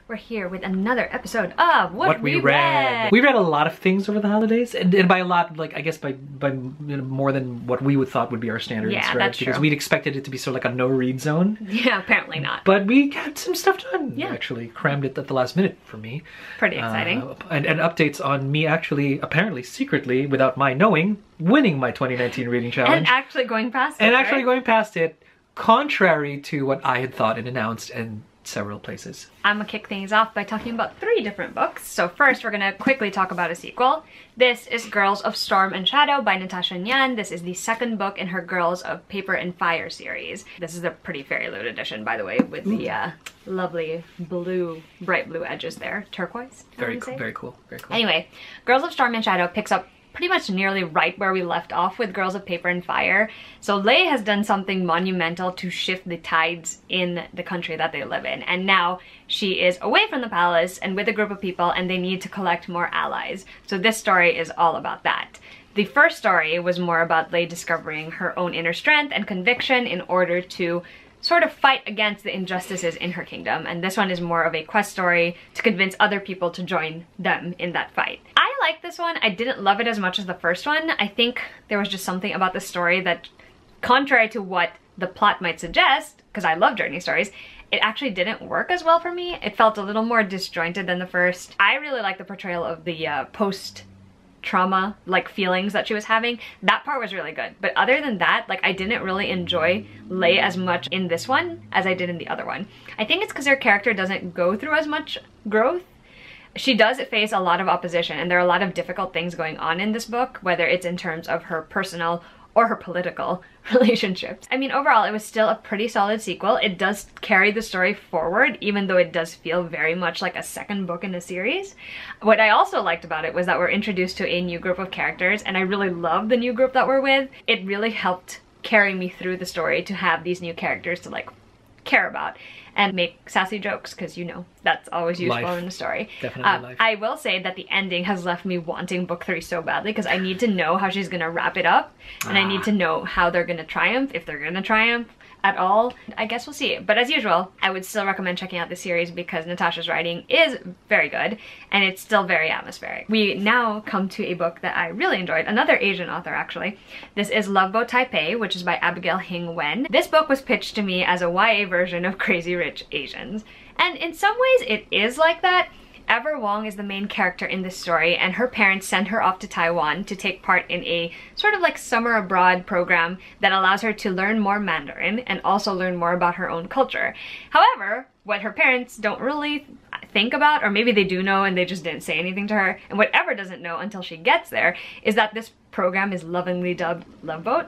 we're here with another episode of What We Read. We read a lot of things over the holidays, and by a lot, like I guess by more than what we would thought would be our standards, yeah, right? That's because true. We'd expected it to be sort of like a no-read zone. Yeah, apparently not. But we got some stuff done. Yeah. Actually crammed it at the last minute for me. Pretty exciting. And updates on me actually, apparently, secretly, without my knowing, winning my 2019 reading challenge. And actually going past it, And actually right? going past it, contrary to what I had thought and announced in several places. I'm gonna kick things off by talking about 3 different books. So first, we're gonna quickly talk about a sequel. This is Girls of Storm and Shadow by Natasha Nyan. This is the second book in her Girls of Paper and Fire series. This is a pretty fairy loot edition, by the way, with the lovely blue, bright blue edges there. Turquoise? Very cool, very cool, very cool. Anyway, Girls of Storm and Shadow picks up pretty much nearly right where we left off with Girls of Paper and Fire. So Lei has done something monumental to shift the tides in the country that they live in. And now she is away from the palace and with a group of people, and they need to collect more allies. So this story is all about that. The first story was more about Lei discovering her own inner strength and conviction in order to sort of fight against the injustices in her kingdom, and this one is more of a quest story to convince other people to join them in that fight. I like this one. I didn't love it as much as the first one. I think there was just something about the story that, contrary to what the plot might suggest, because I love journey stories, it actually didn't work as well for me. It felt a little more disjointed than the first. I really like the portrayal of the post-trauma like feelings that she was having. That part was really good, but other than that, like, I didn't really enjoy Lei as much in this one as I did in the other one. I think it's because her character doesn't go through as much growth. She does face a lot of opposition, and there are a lot of difficult things going on in this book, whether it's in terms of her personal or her political relationships. I mean, overall, it was still a pretty solid sequel. It does carry the story forward, even though it does feel very much like a second book in the series. What I also liked about it was that we're introduced to a new group of characters, and I really love the new group that we're with. It really helped carry me through the story to have these new characters to, like, care about and make sassy jokes, because, you know, that's always useful in the story. Definitely life. I will say that the ending has left me wanting book 3 so badly, because I need to know how she's gonna wrap it up, and I need to know how they're gonna triumph, if they're gonna triumph at all. I guess we'll see. But as usual, I would still recommend checking out this series because Natasha's writing is very good and it's still very atmospheric. We now come to a book that I really enjoyed, another Asian author actually. This is Love Boat Taipei, which is by Abigail Hing Wen. This book was pitched to me as a YA version of Crazy Rich Asians, and in some ways it is like that. Ever Wong is the main character in this story, and her parents send her off to Taiwan to take part in a sort of like summer abroad program that allows her to learn more Mandarin and also learn more about her own culture. However, what her parents don't really think about, or maybe they do know and they just didn't say anything to her, and whatever doesn't know until she gets there, is that this program is lovingly dubbed Love Boat.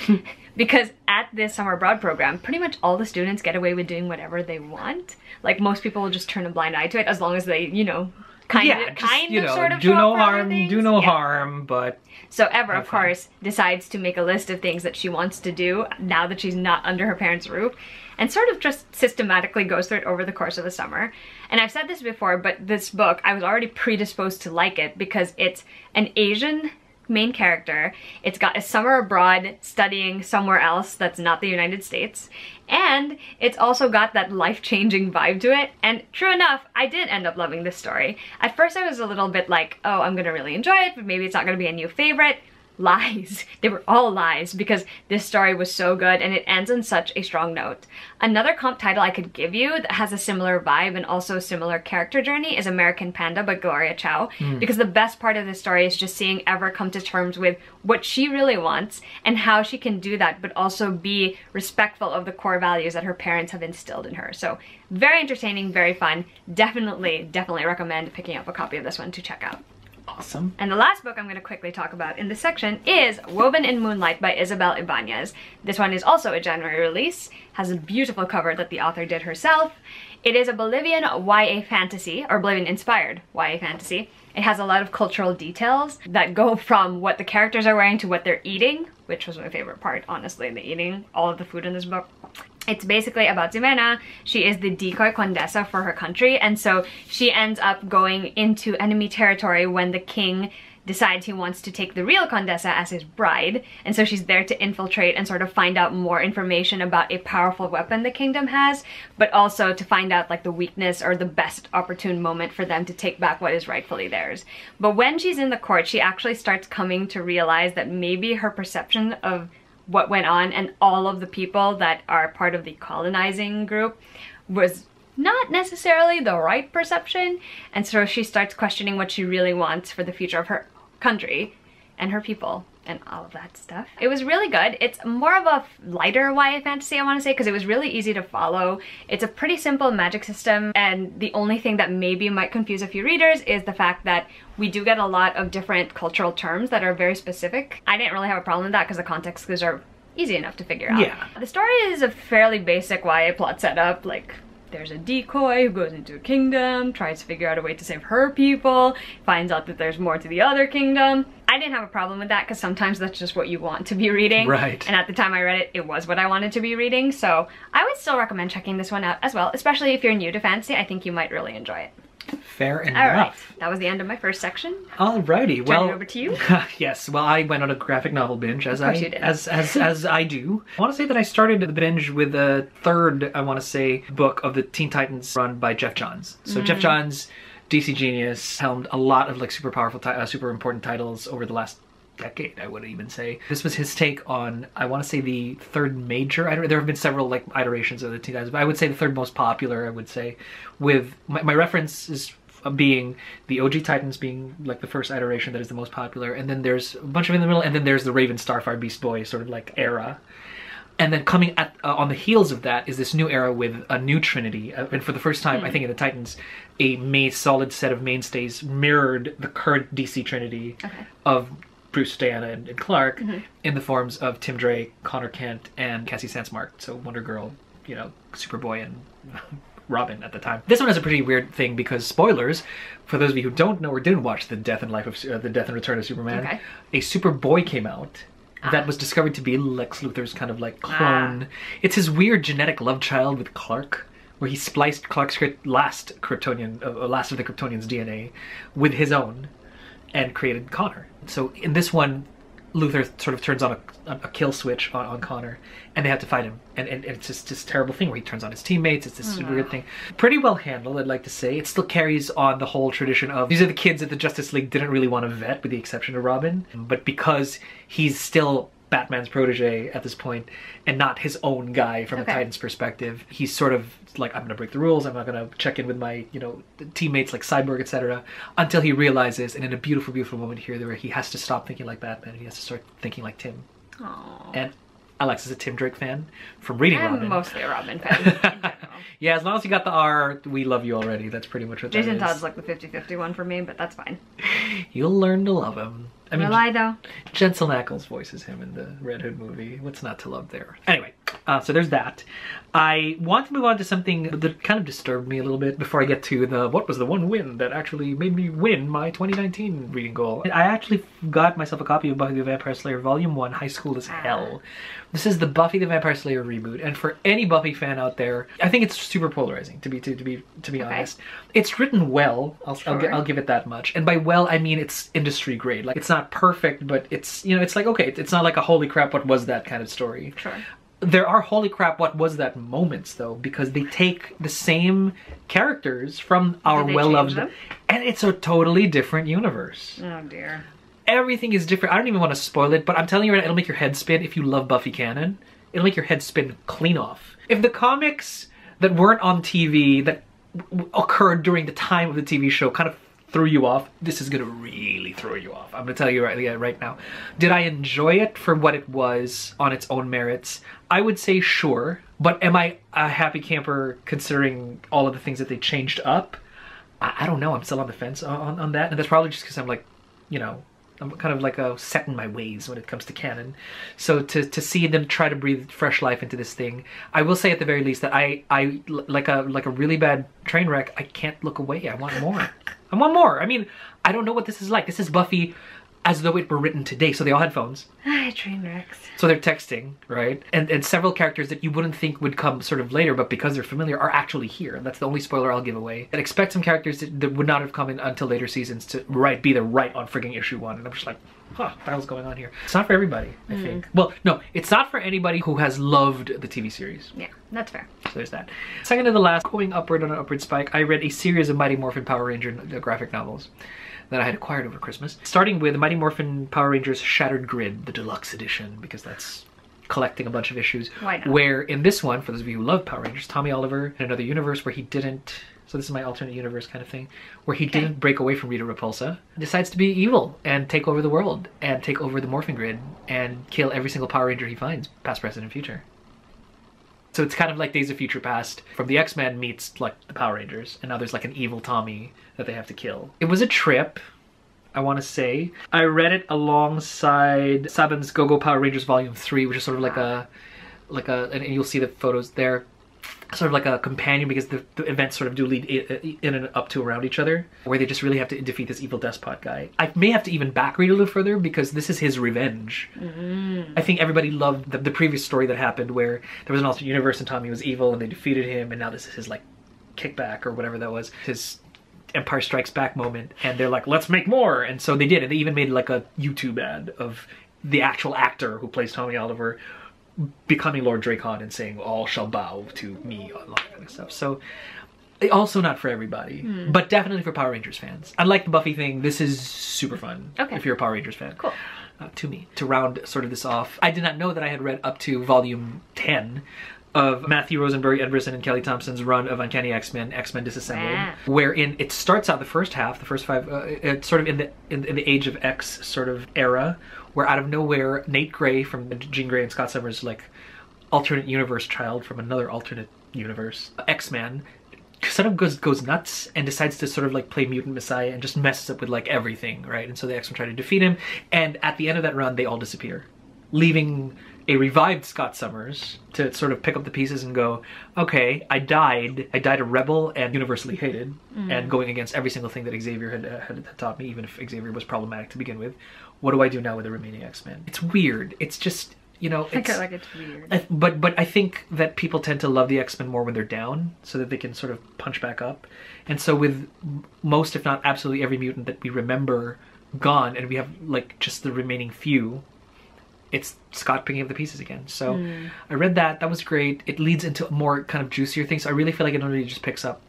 Because at this summer abroad program, pretty much all the students get away with doing whatever they want. Like, most people will just turn a blind eye to it as long as they, you know, kind of sort of do no harm, harm, but... So Ever, of course, decides to make a list of things that she wants to do now that she's not under her parents' roof, and sort of just systematically goes through it over the course of the summer. And I've said this before, but this book, I was already predisposed to like it because it's an Asian main character. It's got a summer abroad studying somewhere else that's not the United States, and it's also got that life-changing vibe to it. And true enough, I did end up loving this story. At first I was a little bit like, oh, I'm gonna really enjoy it, but maybe it's not gonna be a new favorite. Lies. They were all lies, because this story was so good and it ends on such a strong note. Another comp title I could give you that has a similar vibe and also a similar character journey is American Panda by Gloria Chow, because the best part of this story is just seeing Ever come to terms with what she really wants and how she can do that, but also be respectful of the core values that her parents have instilled in her. So very entertaining, very fun. Definitely recommend picking up a copy of this one to check out. Awesome. And the last book I'm going to quickly talk about in this section is Woven in Moonlight by Isabel Ibanez. This one is also a January release, has a beautiful cover that the author did herself. It is a Bolivian YA fantasy, or Bolivian-inspired YA fantasy. It has a lot of cultural details that go from what the characters are wearing to what they're eating, which was my favorite part, honestly, the eating all of the food in this book. It's basically about Ximena. She is the decoy condesa for her country, and so she ends up going into enemy territory when the king decides he wants to take the real Condessa as his bride, and so she's there to infiltrate and sort of find out more information about a powerful weapon the kingdom has, but also to find out like the weakness or the best opportune moment for them to take back what is rightfully theirs. But when she's in the court, she actually starts coming to realize that maybe her perception of what went on and all of the people that are part of the colonizing group was not necessarily the right perception, and so she starts questioning what she really wants for the future of her country and her people and all of that stuff. It was really good. It's more of a lighter YA fantasy, I want to say, because it was really easy to follow. It's a pretty simple magic system, and the only thing that maybe might confuse a few readers is the fact that we do get a lot of different cultural terms that are very specific. I didn't really have a problem with that because the context clues are easy enough to figure out. Yeah. The story is a fairly basic YA plot setup, like there's a decoy who goes into a kingdom, tries to figure out a way to save her people, finds out that there's more to the other kingdom. I didn't have a problem with that because sometimes that's just what you want to be reading. Right. And at the time I read it, it was what I wanted to be reading. So I would still recommend checking this one out as well, especially if you're new to fantasy. I think you might really enjoy it. Fair enough. All right, that was the end of my first section. Alrighty, well, Turn it over to you. Yes, well, I went on a graphic novel binge as Of course you did. as I do. I want to say that I started the binge with a third, I want to say, book of the Teen Titans run by Jeff Johns. So Jeff Johns, DC genius, helmed a lot of like super powerful, super important titles over the last decade, I would even say. This was his take on, I want to say, the third major. There have been several like iterations of the Teen Titans, but I would say the third most popular, I would say, with my reference is being the OG Titans being like the first iteration that is the most popular, and then there's a bunch of in the middle, and then there's the Raven, Starfire, Beast Boy sort of like era. And then coming at on the heels of that is this new era with a new Trinity, and for the first time, I think in the Titans, a solid set of mainstays mirrored the current DC Trinity of Bruce, Diana, and Clark in the forms of Tim Drake, Connor Kent, and Cassie Sandsmark. So Wonder Girl, you know, Superboy, and Robin at the time. This one has a pretty weird thing because, spoilers, for those of you who don't know or didn't watch the Death and Return of Superman, a Superboy came out that was discovered to be Lex Luthor's kind of like clone. It's his weird genetic love child with Clark, where he spliced Clark's last of the Kryptonian's DNA with his own and created Connor. So in this one, Luthor sort of turns on a kill switch on Connor, and they have to fight him. And it's just this terrible thing where he turns on his teammates. It's this weird thing. Pretty well handled, I'd like to say. It still carries on the whole tradition of, these are the kids that the Justice League didn't really want to vet, with the exception of Robin. But because he's still Batman's protege at this point, and not his own guy from a Titan's perspective, he's sort of like, I'm gonna break the rules, I'm not gonna check in with my, you know, teammates like Cyborg, etc., until he realizes, and in a beautiful, beautiful moment here, where he has to stop thinking like Batman, and he has to start thinking like Tim. Aww. And Alex is a Tim Drake fan from reading Robin. I'm mostly a Robin fan in general. Yeah, as long as you got the R, we love you already. That's pretty much what that is. Jason Todd's like the 50-50 one for me, but that's fine. You'll learn to love him. I mean, Will I though? Jensen Ackles voices him in the Red Hood movie. What's not to love there? Anyway, so there's that. I want to move on to something that kind of disturbed me a little bit before I get to what was the one win that actually made me win my 2019 reading goal. I actually got myself a copy of Buffy the Vampire Slayer Volume 1, High School is Hell. This is the Buffy the Vampire Slayer reboot, and for any Buffy fan out there, I think it's super polarizing, to be honest. It's written well, I'll give it that much. And by well, I mean it's industry grade. Like, it's not perfect, but it's, you know, it's like, okay, it's not like a holy crap, what was that kind of story. Sure. There are holy crap, what was that moments, though, because they take the same characters from our well-loved, and it's a totally different universe. Oh dear. Everything is different. I don't even want to spoil it, but I'm telling you right now, it'll make your head spin if you love Buffy canon. It'll make your head spin clean off. If the comics that weren't on TV, that occurred during the time of the TV show, kind of threw you off, this is gonna really throw you off. I'm gonna tell you right now. Did I enjoy it for what it was on its own merits? I would say sure, but am I a happy camper considering all of the things that they changed up? I don't know. I'm still on the fence on that, and that's probably just because I'm like, you know, I'm kind of like set in my ways when it comes to canon. So to see them try to breathe fresh life into this thing, I will say at the very least that I like a really bad train wreck, I can't look away. I want more. I want more. I mean, I don't know what this is like. This is Buffy as though it were written today. So they all had phones. Train wrecks. So they're texting, right? And several characters that you wouldn't think would come sort of later, but because they're familiar, are actually here. And that's the only spoiler I'll give away. And expect some characters that would not have come in until later seasons to be there right on frigging issue 1. And I'm just like, huh, what the hell's going on here? It's not for everybody, I think. Well, no, it's not for anybody who has loved the TV series. Yeah, that's fair. So there's that. Second to the last, going upward on an upward spike, I read a series of Mighty Morphin Power Ranger graphic novels that I had acquired over Christmas. Starting with Mighty Morphin Power Rangers Shattered Grid, the deluxe edition, because that's collecting a bunch of issues. Why not? Where in this one, for those of you who love Power Rangers, Tommy Oliver in another universe where he didn't, so this is my alternate universe kind of thing, where he didn't break away from Rita Repulsa, decides to be evil and take over the world and take over the Morphin Grid and kill every single Power Ranger he finds, past, present, and future. So it's kind of like Days of Future Past from the X-Men meets like the Power Rangers, and now there's like an evil Tommy that they have to kill. It was a trip, I want to say. I read it alongside Saban's Go-Go Power Rangers Volume 3, which is sort of like a, and you'll see the photos there, sort of like a companion, because the events sort of do lead in and up to around each other, where they just really have to defeat this evil despot guy. I may have to even back read a little further because this is his revenge. I think everybody loved the previous story that happened where there was an alternate universe and Tommy was evil and they defeated him, and now this is his like kickback or whatever that was, his Empire Strikes Back moment, and they're like, let's make more, and so they did, and they even made like a YouTube ad of the actual actor who plays Tommy Oliver becoming Lord Dracon and saying, all shall bow to me, all that kind of stuff. So also not for everybody, but definitely for Power Rangers fans. Unlike the Buffy thing, this is super fun if you're a Power Rangers fan. Cool. To me, to round sort of this off, I did not know that I had read up to volume 10 of Matthew Rosenberg, Ed Brisson, and Kelly Thompson's run of Uncanny X-Men, X-Men Disassembled, wherein it starts out the first half, the first 5, it's sort of in the Age of X sort of era, where out of nowhere, Nate Gray from Jean Grey and Scott Summers' like alternate universe child from another alternate universe, X-Man, sort of goes nuts and decides to sort of like play Mutant Messiah and just messes up with like everything, right? And so the X-Men try to defeat him, and at the end of that run, they all disappear, leaving a revived Scott Summers to sort of pick up the pieces and go, okay, I died a rebel and universally hated, and going against every single thing that Xavier had taught me, even if Xavier was problematic to begin with. What do I do now with the remaining X-Men? It's weird. It's just, you know, I feel like it's weird. But I think that people tend to love the X-Men more when they're down, so that they can sort of punch back up. And so with most, if not absolutely every mutant that we remember gone, and we have like just the remaining few, it's Scott picking up the pieces again. So I read that. That was great. It leads into more kind of juicier things. I really feel like it only just picks up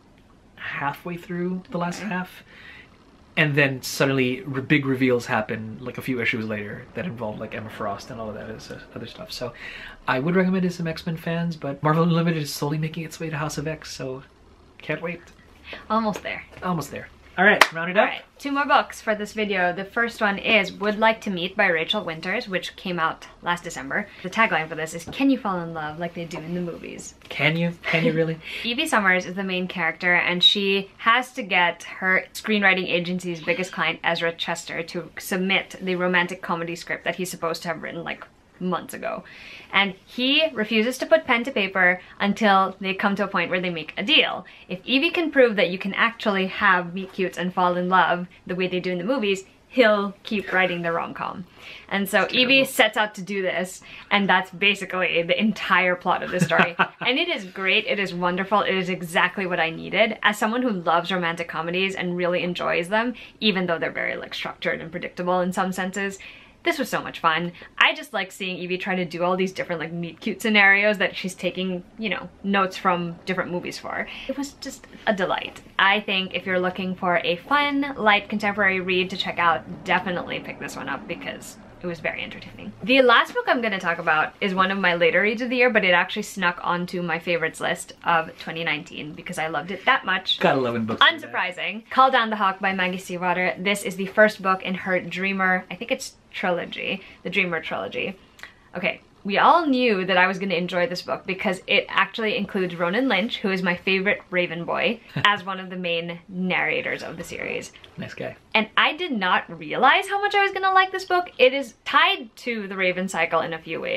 halfway through the last half. And then suddenly big reveals happen like a few issues later that involve like Emma Frost and all of that other stuff. So I would recommend it to some X-Men fans, but Marvel Unlimited is slowly making its way to House of X, so can't wait. Almost there. Almost there. All right, round it up. All right, 2 more books for this video. The first one is Would Like to Meet by Rachel Winters, which came out last December. The tagline for this is, can you fall in love like they do in the movies? Can you? Can you really? Evie Summers is the main character, and she has to get her screenwriting agency's biggest client, Ezra Chester, to submit the romantic comedy script that he's supposed to have written like months ago. And he refuses to put pen to paper until they come to a point where they make a deal. If Evie can prove that you can actually have meet cutes and fall in love the way they do in the movies, he'll keep writing the rom-com. And so Evie sets out to do this, and that's basically the entire plot of the story. And it is great, it is wonderful, it is exactly what I needed. As someone who loves romantic comedies and really enjoys them, even though they're very like structured and predictable in some senses, this was so much fun. I just like seeing Evie try to do all these different like meet cute scenarios that she's taking, you know, notes from different movies for. It was just a delight. I think if you're looking for a fun, light, contemporary read to check out, definitely pick this one up because it was very entertaining. The last book I'm going to talk about is one of my later reads of the year, but it actually snuck onto my favorites list of 2019 because I loved it that much. Gotta love in books. Unsurprising. Call Down the Hawk by Maggie Seawater. This is the first book in her Dreamer, I think it's trilogy, the Dreamer trilogy. Okay, we all knew that I was going to enjoy this book because it actually includes Ronan Lynch, who is my favorite Raven boy, as one of the main narrators of the series. Nice guy. And I did not realize how much I was going to like this book. It is tied to the Raven cycle in a few ways,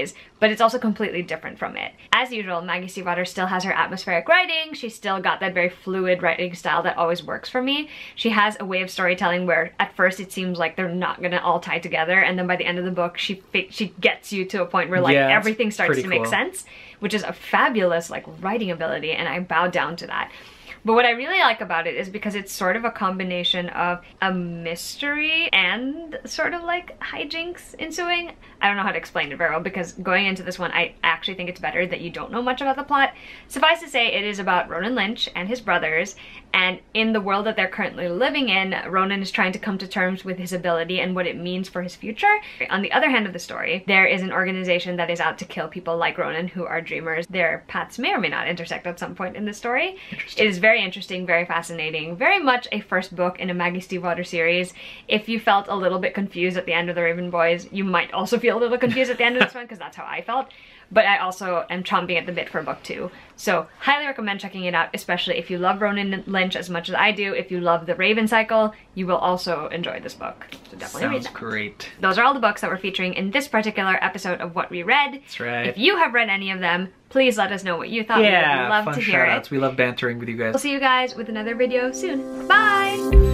but it's also completely different from it. As usual, Maggie Stiefvater still has her atmospheric writing. She's still got that very fluid writing style that always works for me. She has a way of storytelling where at first it seems like they're not gonna all tie together, and then by the end of the book she gets you to a point where like everything starts to make sense, which is a fabulous like writing ability, and I bow down to that. But what I really like about it is because it's sort of a combination of a mystery and sort of like hijinks ensuing. I don't know how to explain it very well because going into this one, I actually think it's better that you don't know much about the plot. Suffice to say, it is about Ronan Lynch and his brothers, and in the world that they're currently living in, Ronan is trying to come to terms with his ability and what it means for his future. On the other hand of the story, there is an organization that is out to kill people like Ronan who are dreamers. Their paths may or may not intersect at some point in the story. It is very interesting, very fascinating, very much a first book in a Maggie Stiefvater series. If you felt a little bit confused at the end of The Raven Boys, you might also feel a little confused at the end of this one because that's how I felt. But I also am chomping at the bit for book 2. So highly recommend checking it out, especially if you love Ronan Lynch as much as I do. If you love the Raven cycle, you will also enjoy this book. So definitely read that. Sounds great. Those are all the books that we're featuring in this particular episode of What We Read. That's right. If you have read any of them, please let us know what you thought. We would love to hear it. We love bantering with you guys. We'll see you guys with another video soon. Bye!